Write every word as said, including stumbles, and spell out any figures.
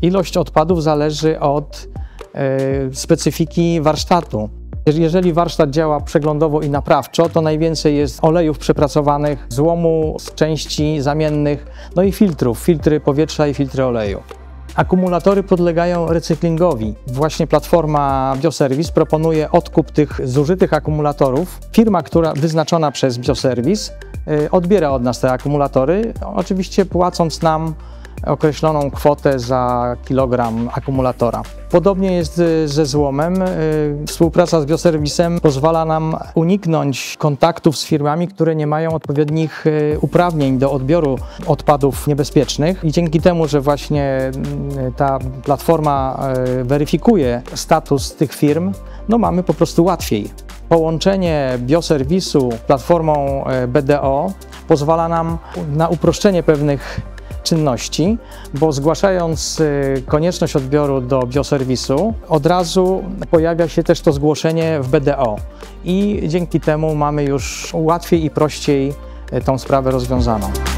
Ilość odpadów zależy od y, specyfiki warsztatu. Jeżeli warsztat działa przeglądowo i naprawczo, to najwięcej jest olejów przepracowanych, złomu z części zamiennych, no i filtrów, filtry powietrza i filtry oleju. Akumulatory podlegają recyklingowi. Właśnie platforma Bioservice proponuje odkup tych zużytych akumulatorów. Firma, która wyznaczona przez Bioservice, odbiera od nas te akumulatory, oczywiście płacąc nam określoną kwotę za kilogram akumulatora. Podobnie jest ze złomem. Współpraca z Bioservicem pozwala nam uniknąć kontaktów z firmami, które nie mają odpowiednich uprawnień do odbioru odpadów niebezpiecznych. I dzięki temu, że właśnie ta platforma weryfikuje status tych firm, no mamy po prostu łatwiej. Połączenie Bioservice'u z platformą B D O pozwala nam na uproszczenie pewnych czynności, bo zgłaszając konieczność odbioru do Bioservice'u, od razu pojawia się też to zgłoszenie w B D O i dzięki temu mamy już łatwiej i prościej tą sprawę rozwiązaną.